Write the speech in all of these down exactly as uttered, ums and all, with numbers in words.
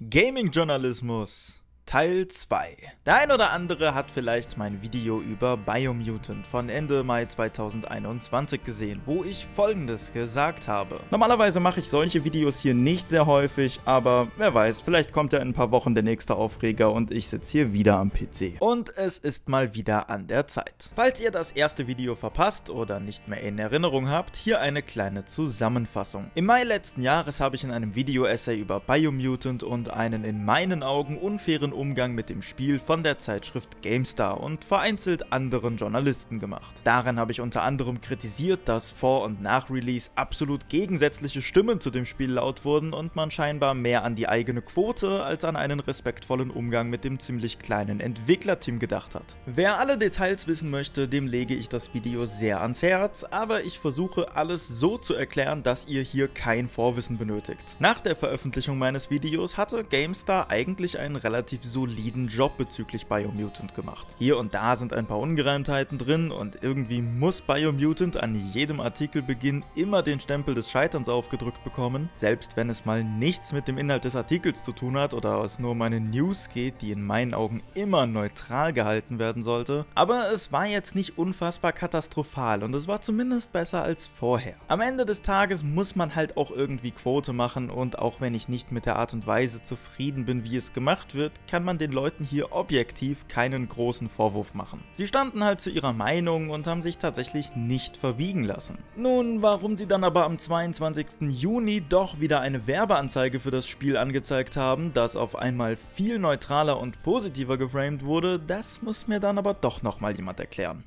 Gaming-Journalismus Teil zwei. Der ein oder andere hat vielleicht mein Video über Biomutant von Ende Mai zweitausendeinundzwanzig gesehen, wo ich Folgendes gesagt habe. Normalerweise mache ich solche Videos hier nicht sehr häufig, aber wer weiß, vielleicht kommt ja in ein paar Wochen der nächste Aufreger und ich sitze hier wieder am P C. Und es ist mal wieder an der Zeit. Falls ihr das erste Video verpasst oder nicht mehr in Erinnerung habt, hier eine kleine Zusammenfassung. Im Mai letzten Jahres habe ich in einem Video-Essay über Biomutant und einen in meinen Augen unfairen Umgang mit dem Spiel von der Zeitschrift GameStar und vereinzelt anderen Journalisten gemacht. Darin habe ich unter anderem kritisiert, dass vor und nach Release absolut gegensätzliche Stimmen zu dem Spiel laut wurden und man scheinbar mehr an die eigene Quote als an einen respektvollen Umgang mit dem ziemlich kleinen Entwicklerteam gedacht hat. Wer alle Details wissen möchte, dem lege ich das Video sehr ans Herz, aber ich versuche alles so zu erklären, dass ihr hier kein Vorwissen benötigt. Nach der Veröffentlichung meines Videos hatte GameStar eigentlich einen relativ soliden Job bezüglich Biomutant gemacht. Hier und da sind ein paar Ungereimtheiten drin und irgendwie muss Biomutant an jedem Artikelbeginn immer den Stempel des Scheiterns aufgedrückt bekommen, selbst wenn es mal nichts mit dem Inhalt des Artikels zu tun hat oder es nur um eine News geht, die in meinen Augen immer neutral gehalten werden sollte. Aber es war jetzt nicht unfassbar katastrophal und es war zumindest besser als vorher. Am Ende des Tages muss man halt auch irgendwie Quote machen und auch wenn ich nicht mit der Art und Weise zufrieden bin, wie es gemacht wird, kann man den Leuten hier objektiv keinen großen Vorwurf machen. Sie standen halt zu ihrer Meinung und haben sich tatsächlich nicht verbiegen lassen. Nun, warum sie dann aber am zweiundzwanzigsten Juni doch wieder eine Werbeanzeige für das Spiel angezeigt haben, das auf einmal viel neutraler und positiver geframed wurde, das muss mir dann aber doch nochmal jemand erklären.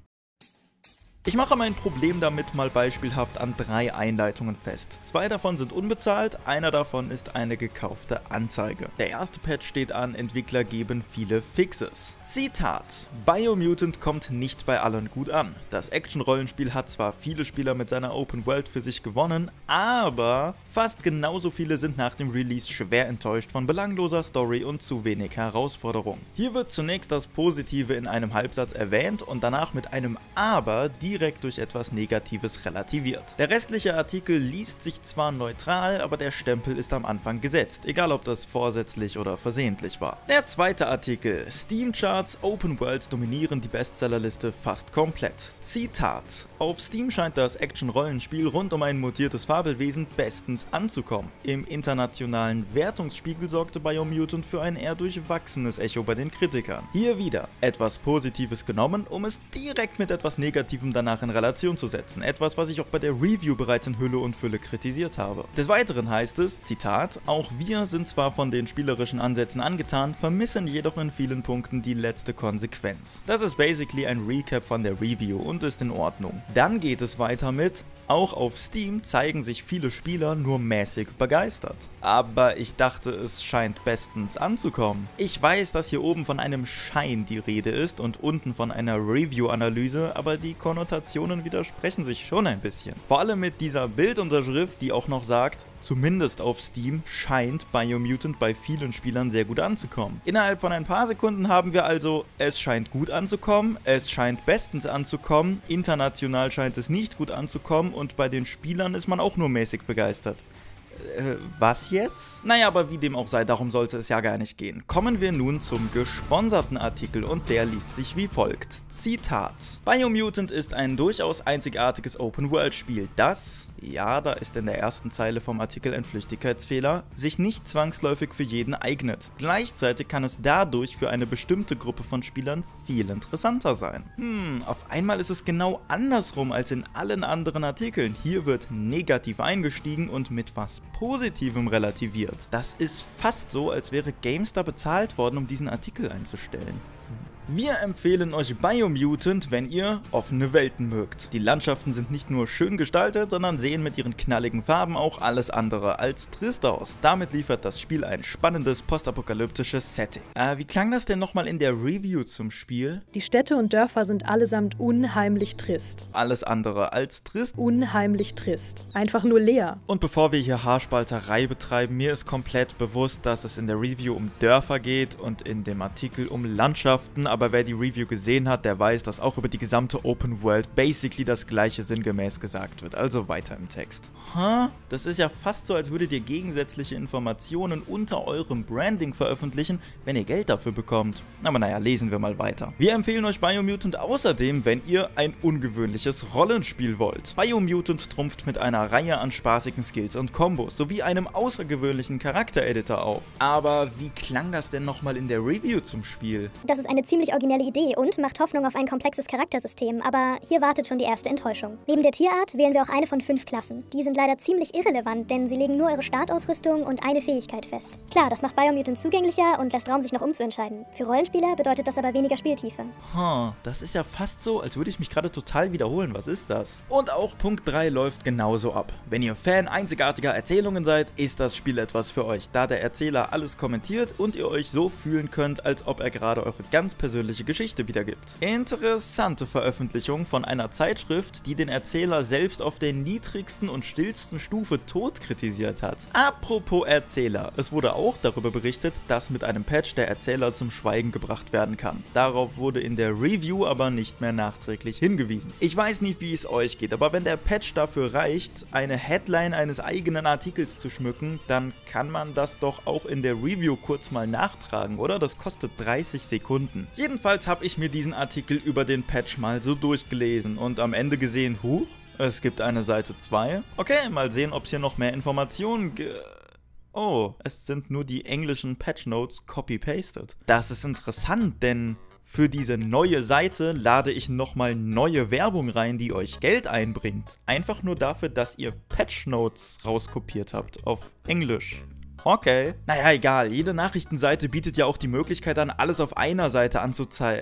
Ich mache mein Problem damit mal beispielhaft an drei Einleitungen fest. Zwei davon sind unbezahlt, einer davon ist eine gekaufte Anzeige. Der erste Patch steht an, Entwickler geben viele Fixes. Zitat: Biomutant kommt nicht bei allen gut an. Das Action-Rollenspiel hat zwar viele Spieler mit seiner Open World für sich gewonnen, aber fast genauso viele sind nach dem Release schwer enttäuscht von belangloser Story und zu wenig Herausforderung. Hier wird zunächst das Positive in einem Halbsatz erwähnt und danach mit einem Aber direkt durch etwas Negatives relativiert. Der restliche Artikel liest sich zwar neutral, aber der Stempel ist am Anfang gesetzt, egal ob das vorsätzlich oder versehentlich war. Der zweite Artikel: Steam Charts, Open Worlds dominieren die Bestsellerliste fast komplett. Zitat: Auf Steam scheint das Action-Rollenspiel rund um ein mutiertes Fabelwesen bestens anzukommen. Im internationalen Wertungsspiegel sorgte Biomutant für ein eher durchwachsenes Echo bei den Kritikern. Hier wieder etwas Positives genommen, um es direkt mit etwas Negativem danach in Relation zu setzen. Etwas, was ich auch bei der Review bereits in Hülle und Fülle kritisiert habe. Des Weiteren heißt es, Zitat: Auch wir sind zwar von den spielerischen Ansätzen angetan, vermissen jedoch in vielen Punkten die letzte Konsequenz. Das ist basically ein Recap von der Review und ist in Ordnung. Dann geht es weiter mit: Auch auf Steam zeigen sich viele Spieler nur mäßig begeistert. Aber ich dachte, es scheint bestens anzukommen. Ich weiß, dass hier oben von einem Schein die Rede ist und unten von einer Review-Analyse, aber die Konnotationen widersprechen sich schon ein bisschen. Vor allem mit dieser Bildunterschrift, die auch noch sagt: Zumindest auf Steam scheint Biomutant bei vielen Spielern sehr gut anzukommen. Innerhalb von ein paar Sekunden haben wir also: Es scheint gut anzukommen, es scheint bestens anzukommen, international scheint es nicht gut anzukommen und bei den Spielern ist man auch nur mäßig begeistert. Äh, was jetzt? Naja, aber wie dem auch sei, darum sollte es ja gar nicht gehen. Kommen wir nun zum gesponserten Artikel und der liest sich wie folgt. Zitat: Biomutant ist ein durchaus einzigartiges Open-World-Spiel, das, ja, da ist in der ersten Zeile vom Artikel ein Flüchtigkeitsfehler, sich nicht zwangsläufig für jeden eignet. Gleichzeitig kann es dadurch für eine bestimmte Gruppe von Spielern viel interessanter sein. Hm, auf einmal ist es genau andersrum als in allen anderen Artikeln. Hier wird negativ eingestiegen und mit was Positivem relativiert. Das ist fast so, als wäre GameStar bezahlt worden, um diesen Artikel einzustellen. Hm. Wir empfehlen euch Biomutant, wenn ihr offene Welten mögt. Die Landschaften sind nicht nur schön gestaltet, sondern sehen mit ihren knalligen Farben auch alles andere als trist aus. Damit liefert das Spiel ein spannendes postapokalyptisches Setting. Äh, wie klang das denn nochmal in der Review zum Spiel? Die Städte und Dörfer sind allesamt unheimlich trist. Alles andere als trist? Unheimlich trist. Einfach nur leer. Und bevor wir hier Haarspalterei betreiben, mir ist komplett bewusst, dass es in der Review um Dörfer geht und in dem Artikel um Landschaften, aber aber wer die Review gesehen hat, der weiß, dass auch über die gesamte Open World basically das gleiche sinngemäß gesagt wird, also weiter im Text. Ha? Das ist ja fast so, als würdet ihr gegensätzliche Informationen unter eurem Branding veröffentlichen, wenn ihr Geld dafür bekommt. Aber naja, lesen wir mal weiter. Wir empfehlen euch Biomutant außerdem, wenn ihr ein ungewöhnliches Rollenspiel wollt. Biomutant trumpft mit einer Reihe an spaßigen Skills und Kombos sowie einem außergewöhnlichen Charaktereditor auf. Aber wie klang das denn nochmal in der Review zum Spiel? Das ist eine ziemlich originelle Idee und macht Hoffnung auf ein komplexes Charaktersystem, aber hier wartet schon die erste Enttäuschung. Neben der Tierart wählen wir auch eine von fünf Klassen. Die sind leider ziemlich irrelevant, denn sie legen nur eure Startausrüstung und eine Fähigkeit fest. Klar, das macht Biomutant zugänglicher und lässt Raum, sich noch umzuentscheiden. Für Rollenspieler bedeutet das aber weniger Spieltiefe. Hm, das ist ja fast so, als würde ich mich gerade total wiederholen. Was ist das? Und auch Punkt drei läuft genauso ab. Wenn ihr Fan einzigartiger Erzählungen seid, ist das Spiel etwas für euch, da der Erzähler alles kommentiert und ihr euch so fühlen könnt, als ob er gerade eure ganz persönliche Geschichte wiedergibt. Interessante Veröffentlichung von einer Zeitschrift, die den Erzähler selbst auf der niedrigsten und stillsten Stufe tot kritisiert hat. Apropos Erzähler, es wurde auch darüber berichtet, dass mit einem Patch der Erzähler zum Schweigen gebracht werden kann. Darauf wurde in der Review aber nicht mehr nachträglich hingewiesen. Ich weiß nicht, wie es euch geht, aber wenn der Patch dafür reicht, eine Headline eines eigenen Artikels zu schmücken, dann kann man das doch auch in der Review kurz mal nachtragen, oder? Das kostet dreißig Sekunden. Jedenfalls habe ich mir diesen Artikel über den Patch mal so durchgelesen und am Ende gesehen, huch, es gibt eine Seite zwei. Okay, mal sehen, ob es hier noch mehr Informationen gibt. Oh, es sind nur die englischen Patch-Notes copy-pasted. Das ist interessant, denn für diese neue Seite lade ich nochmal neue Werbung rein, die euch Geld einbringt. Einfach nur dafür, dass ihr Patch-Notes rauskopiert habt auf Englisch. Okay. Naja, egal. Jede Nachrichtenseite bietet ja auch die Möglichkeit an, alles auf einer Seite anzuzeigen.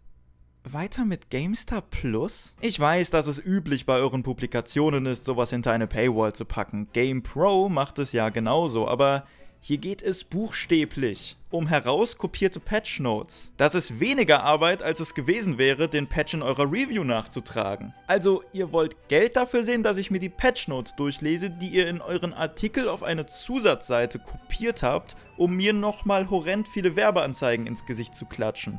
Weiter mit GameStar Plus? Ich weiß, dass es üblich bei euren Publikationen ist, sowas hinter eine Paywall zu packen. GamePro macht es ja genauso, aber hier geht es buchstäblich um herauskopierte Patchnotes. Das ist weniger Arbeit, als es gewesen wäre, den Patch in eurer Review nachzutragen. Also, ihr wollt Geld dafür sehen, dass ich mir die Patchnotes durchlese, die ihr in euren Artikel auf eine Zusatzseite kopiert habt, um mir nochmal horrend viele Werbeanzeigen ins Gesicht zu klatschen.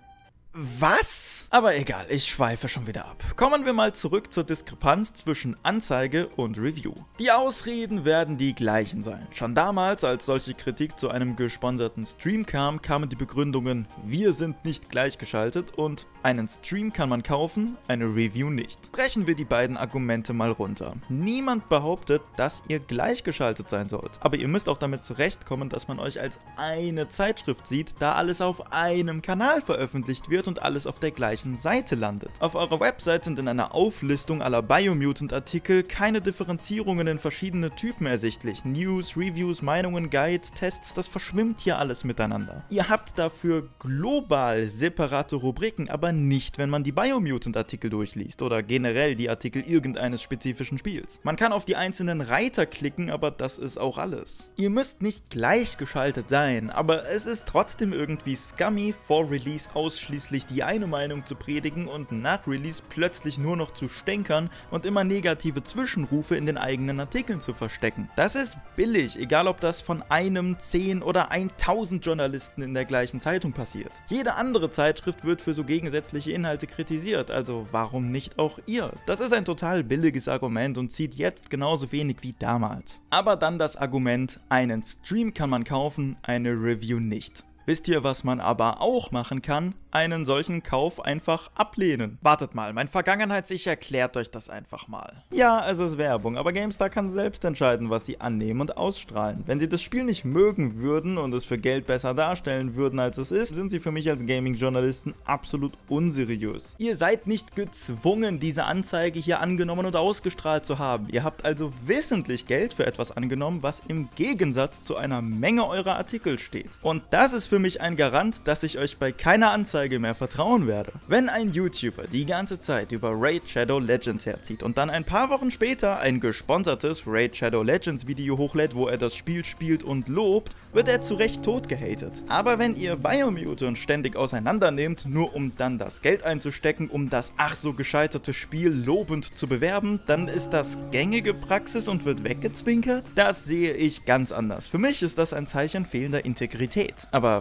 Was? Aber egal, ich schweife schon wieder ab. Kommen wir mal zurück zur Diskrepanz zwischen Anzeige und Review. Die Ausreden werden die gleichen sein. Schon damals, als solche Kritik zu einem gesponserten Stream kam, kamen die Begründungen, wir sind nicht gleichgeschaltet und einen Stream kann man kaufen, eine Review nicht. Brechen wir die beiden Argumente mal runter. Niemand behauptet, dass ihr gleichgeschaltet sein sollt. Aber ihr müsst auch damit zurechtkommen, dass man euch als eine Zeitschrift sieht, da alles auf einem Kanal veröffentlicht wird und alles auf der gleichen Seite landet. Auf eurer Website sind in einer Auflistung aller Biomutant-Artikel keine Differenzierungen in verschiedene Typen ersichtlich. News, Reviews, Meinungen, Guides, Tests, das verschwimmt hier alles miteinander. Ihr habt dafür global separate Rubriken, aber nicht, wenn man die Biomutant-Artikel durchliest oder generell die Artikel irgendeines spezifischen Spiels. Man kann auf die einzelnen Reiter klicken, aber das ist auch alles. Ihr müsst nicht gleichgeschaltet sein, aber es ist trotzdem irgendwie scummy, vor Release ausschließlich die eine Meinung zu predigen und nach Release plötzlich nur noch zu stänkern und immer negative Zwischenrufe in den eigenen Artikeln zu verstecken. Das ist billig, egal ob das von einem, zehn oder tausend Journalisten in der gleichen Zeitung passiert. Jede andere Zeitschrift wird für so gegensätzliche Inhalte kritisiert, also warum nicht auch ihr? Das ist ein total billiges Argument und zieht jetzt genauso wenig wie damals. Aber dann das Argument, einen Stream kann man kaufen, eine Review nicht. Wisst ihr, was man aber auch machen kann? Einen solchen Kauf einfach ablehnen. Wartet mal, mein Vergangenheits-Ich erklärt euch das einfach mal. Ja, es ist Werbung, aber GameStar kann selbst entscheiden, was sie annehmen und ausstrahlen. Wenn sie das Spiel nicht mögen würden und es für Geld besser darstellen würden, als es ist, sind sie für mich als Gaming-Journalisten absolut unseriös. Ihr seid nicht gezwungen, diese Anzeige hier angenommen und ausgestrahlt zu haben. Ihr habt also wissentlich Geld für etwas angenommen, was im Gegensatz zu einer Menge eurer Artikel steht. Und das ist für mich ein Garant, dass ich euch bei keiner Anzeige mehr vertrauen werde. Wenn ein YouTuber die ganze Zeit über Raid Shadow Legends herzieht und dann ein paar Wochen später ein gesponsertes Raid Shadow Legends Video hochlädt, wo er das Spiel spielt und lobt, wird er zu Recht tot gehatet. Aber wenn ihr Biomutant ständig auseinandernehmt, nur um dann das Geld einzustecken, um das ach so gescheiterte Spiel lobend zu bewerben, dann ist das gängige Praxis und wird weggezwinkert? Das sehe ich ganz anders. Für mich ist das ein Zeichen fehlender Integrität. Aber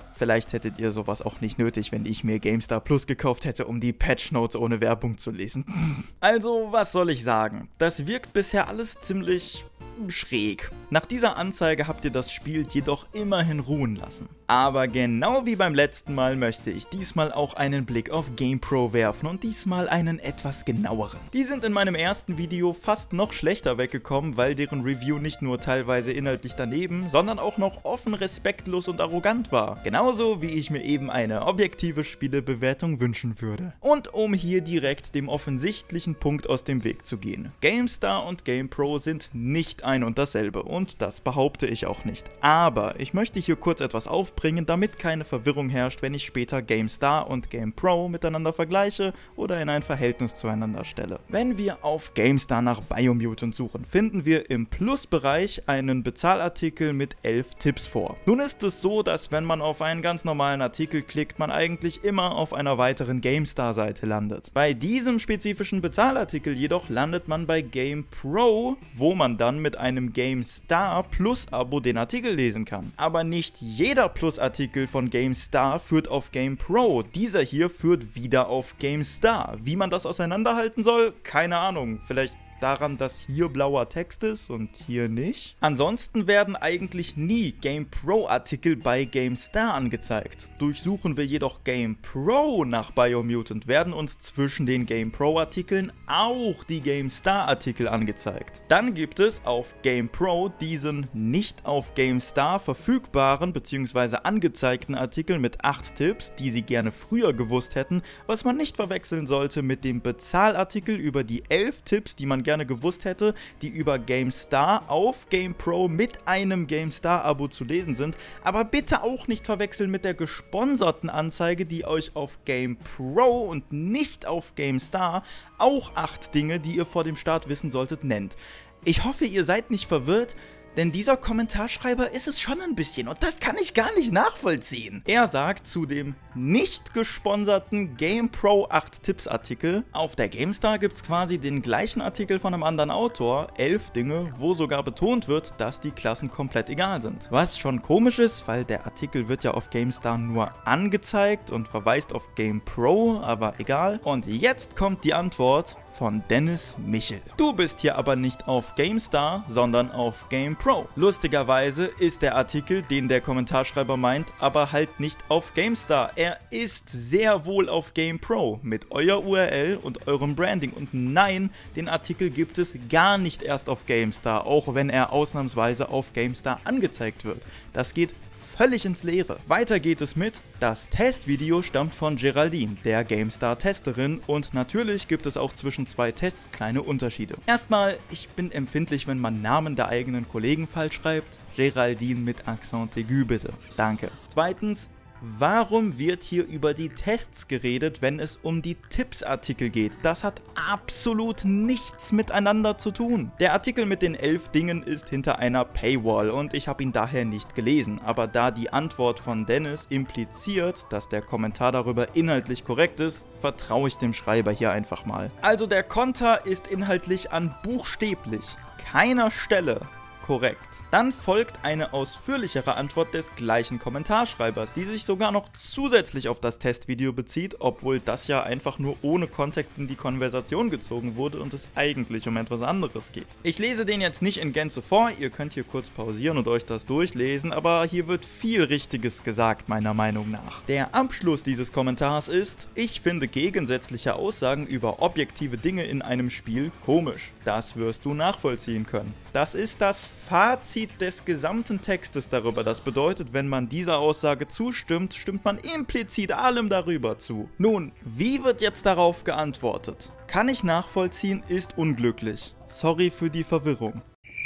vielleicht hättet ihr sowas auch nicht nötig, wenn ich mir GameStar Plus gekauft hätte, um die Patch Notes ohne Werbung zu lesen. Also, was soll ich sagen? Das wirkt bisher alles ziemlich schräg. Nach dieser Anzeige habt ihr das Spiel jedoch immerhin ruhen lassen. Aber genau wie beim letzten Mal möchte ich diesmal auch einen Blick auf GamePro werfen und diesmal einen etwas genaueren. Die sind in meinem ersten Video fast noch schlechter weggekommen, weil deren Review nicht nur teilweise inhaltlich daneben, sondern auch noch offen respektlos und arrogant war. Genauso wie ich mir eben eine objektive Spielebewertung wünschen würde. Und um hier direkt dem offensichtlichen Punkt aus dem Weg zu gehen. GameStar und GamePro sind nicht ein und dasselbe und das behaupte ich auch nicht. Aber ich möchte hier kurz etwas aufbringen, damit keine Verwirrung herrscht, wenn ich später GameStar und GamePro miteinander vergleiche oder in ein Verhältnis zueinander stelle. Wenn wir auf GameStar nach Biomutant suchen, finden wir im Plus-Bereich einen Bezahlartikel mit elf Tipps vor. Nun ist es so, dass wenn man auf einen ganz normalen Artikel klickt, man eigentlich immer auf einer weiteren GameStar-Seite landet. Bei diesem spezifischen Bezahlartikel jedoch landet man bei GamePro, wo man dann mit einem GameStar Plus-Abo den Artikel lesen kann. Aber nicht jeder Plus-Artikel von GameStar führt auf GamePro. Dieser hier führt wieder auf GameStar. Wie man das auseinanderhalten soll? Keine Ahnung. Vielleicht daran, dass hier blauer Text ist und hier nicht. Ansonsten werden eigentlich nie GamePro-Artikel bei GameStar angezeigt. Durchsuchen wir jedoch GamePro nach Biomutant, werden uns zwischen den GamePro-Artikeln auch die GameStar-Artikel angezeigt. Dann gibt es auf GamePro diesen nicht auf GameStar verfügbaren bzw. angezeigten Artikel mit acht Tipps, die Sie gerne früher gewusst hätten, was man nicht verwechseln sollte mit dem Bezahlartikel über die elf Tipps, die man gerne gewusst hätte, die über GameStar auf GamePro mit einem GameStar-Abo zu lesen sind, aber bitte auch nicht verwechseln mit der gesponserten Anzeige, die euch auf GamePro und nicht auf GameStar auch acht Dinge, die ihr vor dem Start wissen solltet, nennt. Ich hoffe, ihr seid nicht verwirrt, denn dieser Kommentarschreiber ist es schon ein bisschen und das kann ich gar nicht nachvollziehen. Er sagt zu dem nicht gesponserten GamePro acht Tipps Artikel, auf der GameStar gibt es quasi den gleichen Artikel von einem anderen Autor, elf Dinge, wo sogar betont wird, dass die Klassen komplett egal sind. Was schon komisch ist, weil der Artikel wird ja auf GameStar nur angezeigt und verweist auf GamePro, aber egal. Und jetzt kommt die Antwort von Dennis Michel. Du bist hier aber nicht auf GameStar, sondern auf GamePro. Lustigerweise ist der Artikel, den der Kommentarschreiber meint, aber halt nicht auf GameStar. Er ist sehr wohl auf GamePro mit eurer U R L und eurem Branding. Und nein, den Artikel gibt es gar nicht erst auf GameStar, auch wenn er ausnahmsweise auf GameStar angezeigt wird. Das geht völlig ins Leere. Weiter geht es mit: Das Testvideo stammt von Geraldine, der GameStar-Testerin, und natürlich gibt es auch zwischen zwei Tests kleine Unterschiede. Erstmal, ich bin empfindlich, wenn man Namen der eigenen Kollegen falsch schreibt. Geraldine mit Accent aigu bitte. Danke. Zweitens, warum wird hier über die Tests geredet, wenn es um die Tipps-Artikel geht? Das hat absolut nichts miteinander zu tun. Der Artikel mit den elf Dingen ist hinter einer Paywall und ich habe ihn daher nicht gelesen. Aber da die Antwort von Dennis impliziert, dass der Kommentar darüber inhaltlich korrekt ist, vertraue ich dem Schreiber hier einfach mal. Also der Konter ist inhaltlich an buchstäblich keiner Stelle korrekt. Dann folgt eine ausführlichere Antwort des gleichen Kommentarschreibers, die sich sogar noch zusätzlich auf das Testvideo bezieht, obwohl das ja einfach nur ohne Kontext in die Konversation gezogen wurde und es eigentlich um etwas anderes geht. Ich lese den jetzt nicht in Gänze vor, ihr könnt hier kurz pausieren und euch das durchlesen, aber hier wird viel Richtiges gesagt, meiner Meinung nach. Der Abschluss dieses Kommentars ist: Ich finde gegensätzliche Aussagen über objektive Dinge in einem Spiel komisch. Das wirst du nachvollziehen können. Das ist das Fazit des gesamten Textes darüber. Das bedeutet, wenn man dieser Aussage zustimmt, stimmt man implizit allem darüber zu. Nun, wie wird jetzt darauf geantwortet? Kann ich nachvollziehen, ist unglücklich. Sorry für die Verwirrung.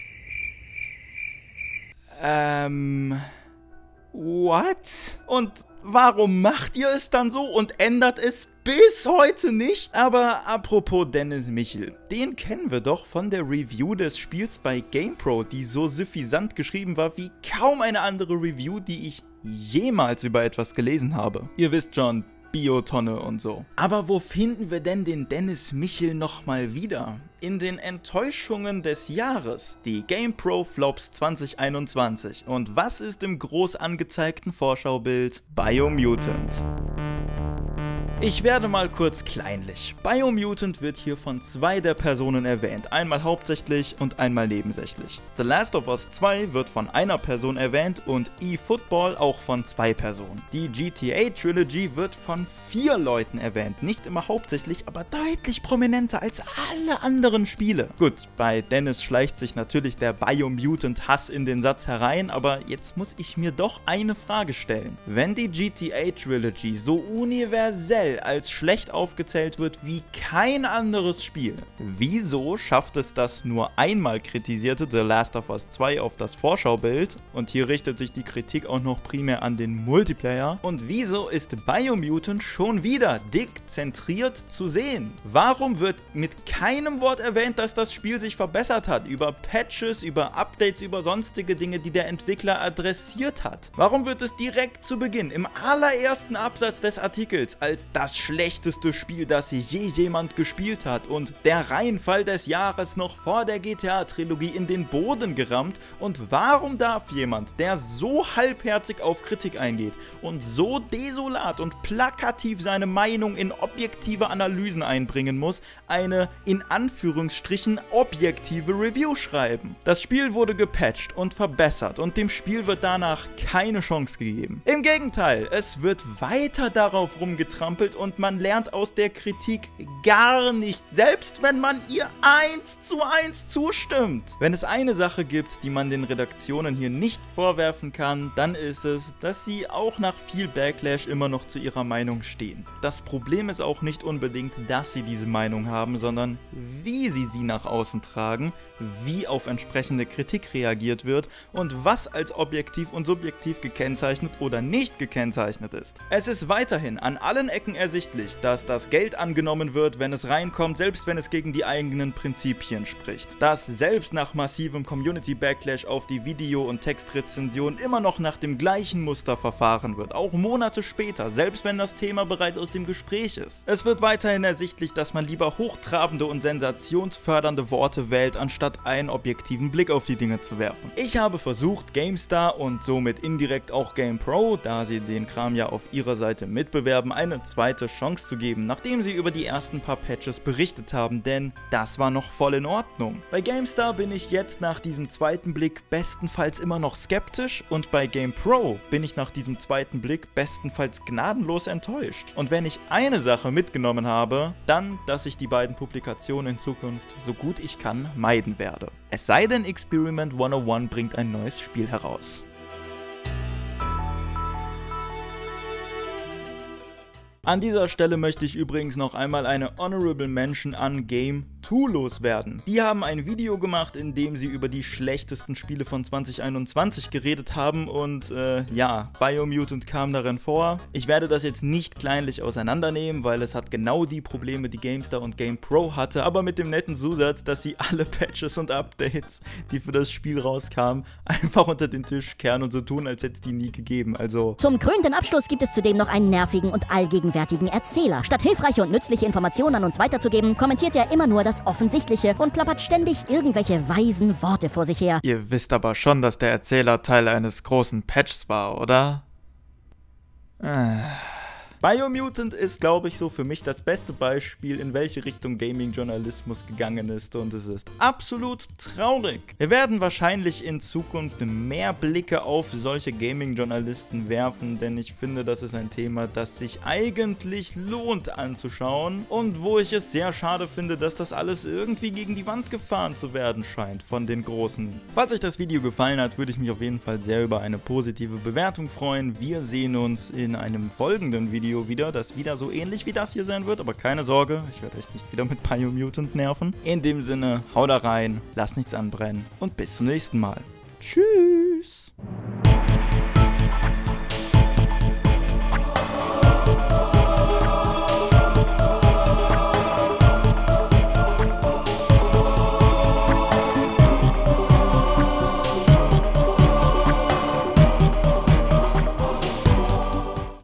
Ähm... What? Und warum macht ihr es dann so und ändert es bis heute nicht? Aber apropos Dennis Michel, den kennen wir doch von der Review des Spiels bei GamePro, die so suffisant geschrieben war wie kaum eine andere Review, die ich jemals über etwas gelesen habe. Ihr wisst schon, Biotonne und so. Aber wo finden wir denn den Dennis Michel nochmal wieder? in den Enttäuschungen des Jahres, die GamePro Flops zwanzig einundzwanzig. Und was ist im groß angezeigten Vorschaubild? Biomutant. Ich werde mal kurz kleinlich. Biomutant wird hier von zwei der Personen erwähnt, einmal hauptsächlich und einmal nebensächlich. The Last of Us zwei wird von einer Person erwähnt und eFootball auch von zwei Personen. Die G T A Trilogy wird von vier Leuten erwähnt, nicht immer hauptsächlich, aber deutlich prominenter als alle anderen Spiele. Gut, bei Dennis schleicht sich natürlich der Biomutant-Hass in den Satz herein, aber jetzt muss ich mir doch eine Frage stellen. Wenn die G T A Trilogy so universell als schlecht aufgezählt wird wie kein anderes Spiel, wieso schafft es das nur einmal kritisierte The Last of Us zwei auf das Vorschaubild, und hier richtet sich die Kritik auch noch primär an den Multiplayer, und wieso ist Biomutant schon wieder dick zentriert zu sehen? Warum wird mit keinem Wort erwähnt, dass das Spiel sich verbessert hat, über Patches, über Updates, über sonstige Dinge, die der Entwickler adressiert hat? Warum wird es direkt zu Beginn, im allerersten Absatz des Artikels, als das schlechteste Spiel, das je jemand gespielt hat und der Reinfall des Jahres noch vor der G T A-Trilogie in den Boden gerammt? Und warum darf jemand, der so halbherzig auf Kritik eingeht und so desolat und plakativ seine Meinung in objektive Analysen einbringen muss, eine in Anführungsstrichen objektive Review schreiben? Das Spiel wurde gepatcht und verbessert und dem Spiel wird danach keine Chance gegeben. Im Gegenteil, es wird weiter darauf rumgetrampelt und man lernt aus der Kritik gar nichts, selbst wenn man ihr eins zu eins zustimmt. Wenn es eine Sache gibt, die man den Redaktionen hier nicht vorwerfen kann, dann ist es, dass sie auch nach viel Backlash immer noch zu ihrer Meinung stehen. Das Problem ist auch nicht unbedingt, dass sie diese Meinung haben, sondern wie sie sie nach außen tragen, wie auf entsprechende Kritik reagiert wird und was als objektiv und subjektiv gekennzeichnet oder nicht gekennzeichnet ist. Es ist weiterhin an allen Ecken ersichtlich, dass das Geld angenommen wird, wenn es reinkommt, selbst wenn es gegen die eigenen Prinzipien spricht. Dass selbst nach massivem Community-Backlash auf die Video- und Textrezension immer noch nach dem gleichen Muster verfahren wird, auch Monate später, selbst wenn das Thema bereits aus dem Gespräch ist. Es wird weiterhin ersichtlich, dass man lieber hochtrabende und sensationsfördernde Worte wählt, anstatt einen objektiven Blick auf die Dinge zu werfen. Ich habe versucht, GameStar und somit indirekt auch GamePro, da sie den Kram ja auf ihrer Seite mitbewerben, eine zweite Chance zu geben, nachdem sie über die ersten paar Patches berichtet haben, denn das war noch voll in Ordnung. Bei GameStar bin ich jetzt nach diesem zweiten Blick bestenfalls immer noch skeptisch und bei GamePro bin ich nach diesem zweiten Blick bestenfalls gnadenlos enttäuscht. Und wenn ich eine Sache mitgenommen habe, dann, dass ich die beiden Publikationen in Zukunft so gut ich kann meiden werde. Es sei denn, Experiment hundertundeins bringt ein neues Spiel heraus. An dieser Stelle möchte ich übrigens noch einmal eine Honorable Mention an Game zwei loswerden. Die haben ein Video gemacht, in dem sie über die schlechtesten Spiele von zwanzig einundzwanzig geredet haben und äh, ja, Biomutant kam darin vor. Ich werde das jetzt nicht kleinlich auseinandernehmen, weil es hat genau die Probleme, die GameStar und GamePro hatte, aber mit dem netten Zusatz, dass sie alle Patches und Updates, die für das Spiel rauskamen, einfach unter den Tisch kehren und so tun, als hätte es die nie gegeben. Also zum krönenden Abschluss gibt es zudem noch einen nervigen und allgegenwärtigen Erzähler. Statt hilfreiche und nützliche Informationen an uns weiterzugeben, kommentiert er immer nur das Offensichtliche und plappert ständig irgendwelche weisen Worte vor sich her. Ihr wisst aber schon, dass der Erzähler Teil eines großen Patches war, oder? Äh... Biomutant ist, glaube ich, so für mich das beste Beispiel, in welche Richtung Gaming-Journalismus gegangen ist, und es ist absolut traurig. Wir werden wahrscheinlich in Zukunft mehr Blicke auf solche Gaming-Journalisten werfen, denn ich finde, das ist ein Thema, das sich eigentlich lohnt anzuschauen und wo ich es sehr schade finde, dass das alles irgendwie gegen die Wand gefahren zu werden scheint von den Großen. Falls euch das Video gefallen hat, würde ich mich auf jeden Fall sehr über eine positive Bewertung freuen. Wir sehen uns in einem folgenden Video wieder, das wieder so ähnlich wie das hier sein wird, aber keine Sorge, ich werde euch nicht wieder mit Biomutant nerven. In dem Sinne, haut da rein, lasst nichts anbrennen und bis zum nächsten Mal. Tschüss!